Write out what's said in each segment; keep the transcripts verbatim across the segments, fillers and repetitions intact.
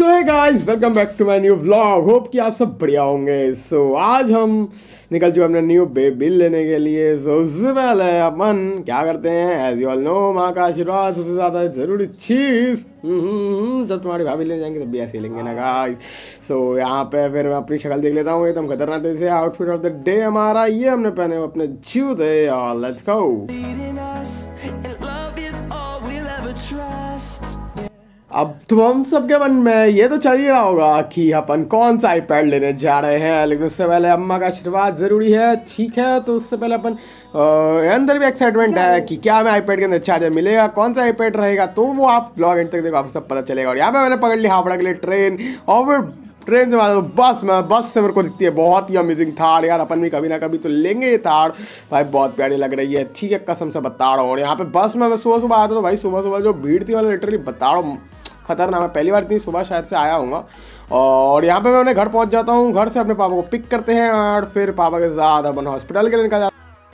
सो है guys, welcome back to my new vlog. Hope कि आप सब बढ़िया होंगे। सो so, आज हम निकल चुके अपने न्यू बेबी लेने के लिए। सो so, उससे पहले अपन क्या करते हैं, एज यू ऑल नो, माँ का आशीर्वाद सबसे ज़्यादा जरूरी चीज़। जब तुम्हारी भाभी ले जाएंगे तब भी ऐसे ही लेंगे ना गाइस। सो so, यहाँ पे फिर मैं अपनी शक्ल देख लेता हूँ एकदम खतरनाक तरह से। आउटफिट ऑफ द डे हमारा ये हमने पहने हुए अपने जूते। Let's go. अब तुम हम सबके मन में ये तो चल ही रहा होगा कि अपन कौन सा आईपैड लेने जा रहे हैं, लेकिन उससे पहले अम्मा का आशीर्वाद ज़रूरी है। ठीक है, तो उससे पहले अपन अंदर भी एक्साइटमेंट है कि क्या हमें आईपैड के अंदर चार्जर मिलेगा, कौन सा आईपैड रहेगा, तो वो आप ब्लॉग एंड तक देखो, आपको सब पता चलेगा। और यहाँ पे मैंने पकड़ लिया हावड़ा के लिए ट्रेन, और फिर ट्रेन से मतलब बस में बस से मेरे को दिखती है बहुत ही अमेजिंग थार। यार अपन भी कभी ना कभी तो लेंगे ये थार भाई, बहुत प्यारी लग रही है। ठीक है, कसम से बता रहा हूँ। और यहाँ पे बस में मैं सुबह सुबह आता तो भाई सुबह सुबह जो भीड़ थी वाला लिटरली बता रहा हूँ खतरनाक। मैं पहली बार इतनी सुबह शायद से आया हूँ। और यहाँ पे मैं अपने घर पहुँच जाता हूँ। घर से अपने पापा को पिक करते हैं और फिर पापा के साथ अपन हॉस्पिटल के लिए निकल जाते हैं।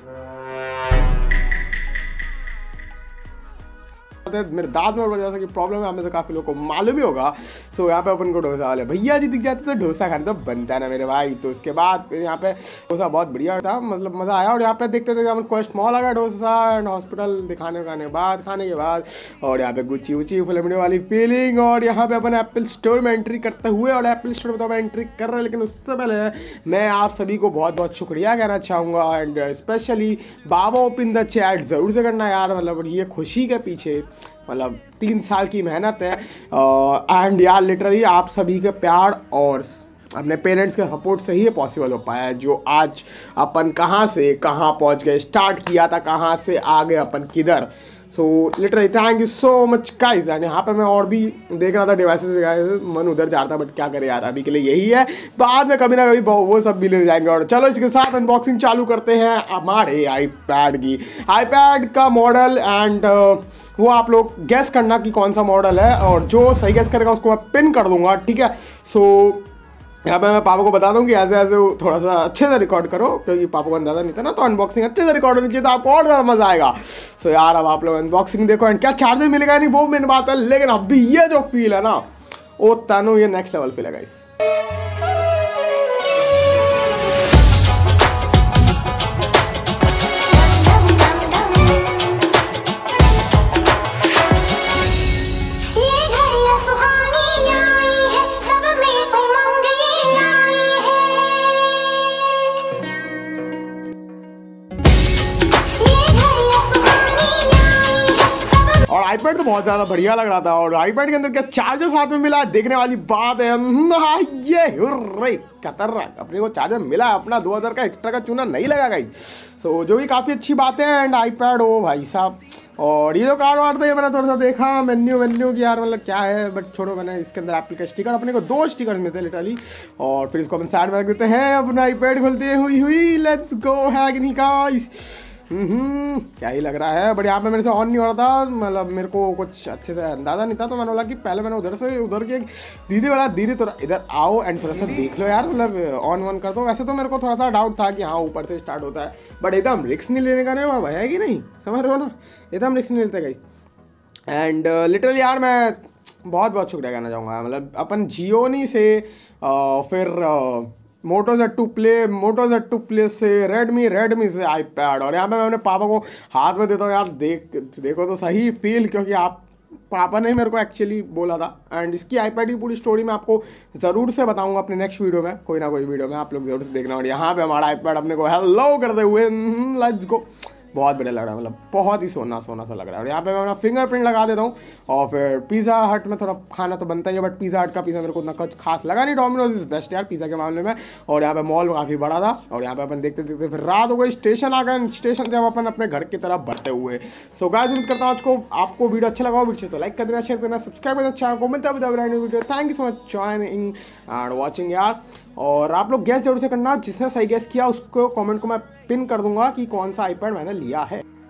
मेरे दांत में जैसा कि प्रॉब्लम है, हमें से काफ़ी लोगों को मालूम ही होगा। सो यहाँ पे अपन को डोसा वाले भैया जी दिख जाते तो डोसा खाने तो बनता है ना मेरे भाई। तो उसके बाद फिर यहाँ पे डोसा बहुत बढ़िया था, मतलब मज़ा आया। और यहाँ पे देखते थे अपन क्वेस्ट मॉल आ गया डोसा एंड हॉस्पिटल दिखाने खाने बाद खाने के बाद। और यहाँ पे गुच्ची उची फिल्मने वाली फीलिंग। और यहाँ पे अपन एप्पल स्टोर में एंट्री करते हुए, और एप्पल स्टोर में तो अपन एंट्री कर रहे हैं, लेकिन उससे पहले मैं आप सभी को बहुत बहुत शुक्रिया कहना चाहूँगा। एंड स्पेशली बाबा ओपन द चैट ज़रूर से करना यार, मतलब ये खुशी के पीछे मतलब तीन साल की मेहनत है। एंड यार लिटरली आप सभी के प्यार और अपने पेरेंट्स के सपोर्ट से ही ये पॉसिबल हो पाया है, जो आज अपन कहाँ से कहाँ पहुँच गए, स्टार्ट किया था कहाँ से आगे अपन किधर। So literally thank you so much guys. And यहाँ पे मैं और भी देख रहा था डिवाइसेस वगैरह, मन उधर जा रहा था, बट क्या करें यार, अभी के लिए यही है। बाद में कभी ना कभी वो सब भी ले जाएंगे। और चलो इसके साथ अनबॉक्सिंग चालू करते हैं हमारे आईपैड की। आईपैड का मॉडल एंड वो आप लोग गैस करना कि कौन सा मॉडल है, और जो सही गैस करेगा उसको मैं पिन कर दूंगा। ठीक है, सो यहाँ पे मैं पापा को बता दूँ कि ऐसे ऐसे थोड़ा सा अच्छे से रिकॉर्ड करो, क्योंकि पापा को अंदाजा नहीं था ना, तो अनबॉक्सिंग अच्छे से रिकॉर्ड होनी चाहिए तो आपको और ज़्यादा मज़ा आएगा। सो so, यार अब आप लोग अनबॉक्सिंग देखो। एंड क्या चार्जर मिलेगा नहीं वो मेन बात है, लेकिन अभी ये जो फील है ना, वो तानू ये नेक्स्ट लेवल फील है गाइस। और आईपैड तो बहुत ज़्यादा बढ़िया लग रहा था, और आईपैड के अंदर क्या चार्जर साथ में मिला, देखने वाली बात है। ये रे खतरनाक, अपने को चार्जर मिला है अपना, दो हज़ार का एक्स्ट्रा का चूना नहीं लगा गाइस। सो जो भी काफ़ी अच्छी बात है। एंड आईपैड हो भाई साहब, और ये जो कार्ड वार्ड था ये मैंने थोड़ा सा देखा मेन्यू वेन्यू की यार, मतलब क्या है, बट छोड़ो। मैंने इसके अंदर एप्पल का स्टिकर, अपने को दो स्टिकर मिलते हैं लिटरली। और फिर इसको अपन साइड में रख देते हैं, अपना आईपैड खोलते हुई हुई लेट्स गो है कि नहीं गाइस। हम्म क्या ही लग रहा है, बट यहाँ पे मेरे से ऑन नहीं हो रहा था, मतलब मेरे को कुछ अच्छे से अंदाज़ा नहीं था। तो मैंने बोला कि पहले मैंने उधर से उधर के दीदी वाला दीदी थोड़ा इधर आओ एंड थोड़ा सा देख लो यार, मतलब ऑन वन कर दो। वैसे तो मेरे को थोड़ा सा डाउट था कि हाँ ऊपर से स्टार्ट होता है, बट एकदम रिस्क नहीं लेने का नहीं हुआ है कि नहीं, समझ रहे हो ना, एकदम रिस्क नहीं लेते गाइस। एंड लिटरली यार मैं बहुत बहुत शुक्रिया कहना चाहूँगा, मतलब अपन जियोनी से uh, फिर uh, Moto Z two play Moto Z two play से रेडमी रेडमी से आईपैड। और यहाँ पे मैं अपने पापा को हाथ में देता हूँ यार, देख देखो तो सही फील, क्योंकि आप पापा ने मेरे को एक्चुअली बोला था। एंड इसकी आईपैड की पूरी स्टोरी मैं आपको ज़रूर से बताऊंगा अपने नेक्स्ट वीडियो में, कोई ना कोई वीडियो में, आप लोग जरूर से देखना। और यहाँ पे हमारा आईपैड अपने को हेलो करते हुए लेट्स गो, बहुत बढ़िया लग रहा है, मतलब बहुत ही सोना सोना सा लग रहा है। और यहाँ पे मैं अपना फिंगरप्रिंट लगा देता हूँ। और फिर पिज़्ज़ा हट में थोड़ा खाना तो बनता ही है, बट पिज़्ज़ा हट का पिज़्ज़ा मेरे को उतना कुछ खास लगा नहीं। डोमिनोज इज बेस्ट यार पिज़्ज़ा के मामले में। और यहाँ पे मॉल काफ़ी बड़ा था। और यहाँ पे अपन देखते देखते फिर रात हो गई, स्टेशन आ गए, स्टेशन से अब अपन अपने घर की तरफ बढ़ते हुए। सो गाइस उम्मीद करता हूँ आज को आपको वीडियो अच्छा लगा, वीडियो तो लाइक कर देना, शेयर करना, सब्सक्राइब करना, चैनल को मिलता है video. Thank you so much joining and watching यार। और आप लोग गैस जरूर से करना, जिसने सही गैस किया उसको कमेंट को मैं पिन कर दूंगा कि कौन सा आईपैड मैंने लिया है।